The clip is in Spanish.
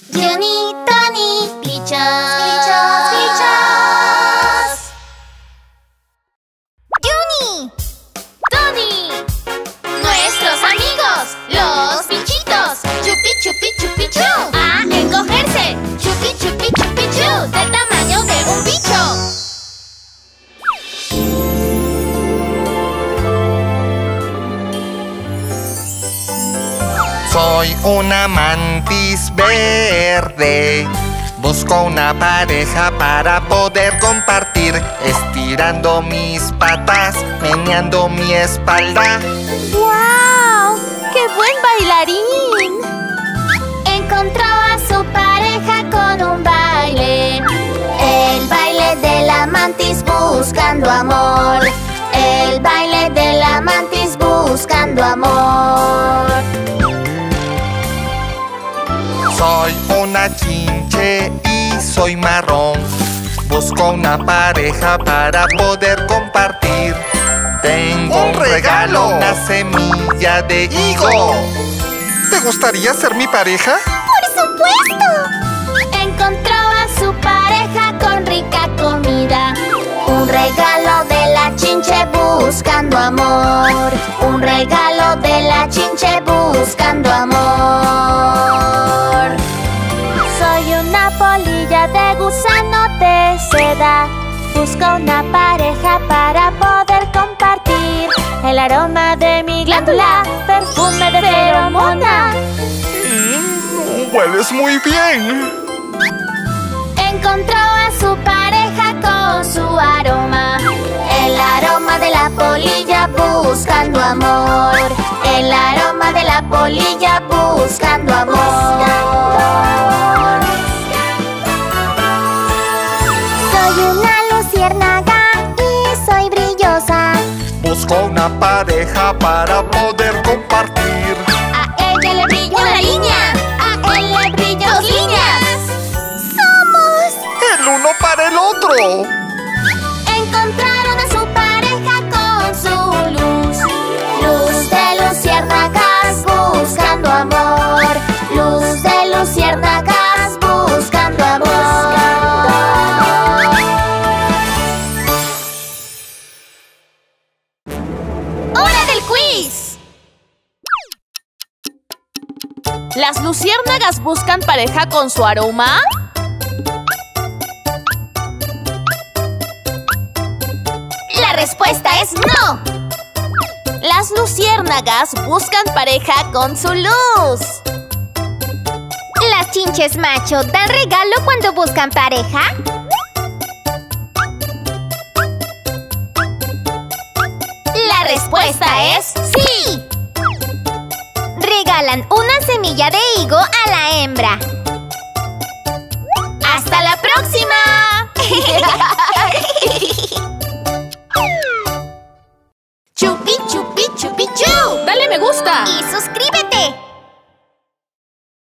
Juni, Tony, bichos, bichos, bichos. Juni, Tony, nuestros amigos, los bichitos. Chupi, chupi, chupi, chu. A encogerse. Chupi, chupi, chupi, chu. Del tamaño de un bicho. Soy una mantis verde. Busco una pareja para poder compartir, estirando mis patas, meneando mi espalda. ¡Guau! ¡Qué buen bailarín! Encontró a su pareja con un baile. El baile de la mantis buscando amor. El baile de la mantis buscando amor. Soy una chinche y soy marrón. Busco una pareja para poder compartir. Tengo un regalo, una semilla de higo. ¿Te gustaría ser mi pareja? ¡Por supuesto! Encontró a su pareja con rica comida. Un regalo de la chinche buscando amor. Un regalo de la chinche buscando amor. Soy una polilla de gusano de seda. Busco una pareja para poder compartir el aroma de mi glándula, perfume de feromona. Hueles muy bien. Encontró a su pareja con su aroma. El aroma de la polilla buscando amor. El aroma de la polilla buscando amor. Soy una luciérnaga y soy brillosa. Busco una pareja para poder compartir. A ella le brilla una línea. A él le brillan dos líneas. ¡Somos! El uno para el otro. Encontraron a su pareja con su luz. Luz de luciérnagas buscando amor. Luz de luciérnagas buscando amor. ¡Hora del quiz! ¿Las luciérnagas buscan pareja con su aroma? La respuesta es no. Las luciérnagas buscan pareja con su luz. ¿Las chinches macho dan regalo cuando buscan pareja? La respuesta es sí. Regalan una semilla de higo a la hembra. ¡Hasta la próxima!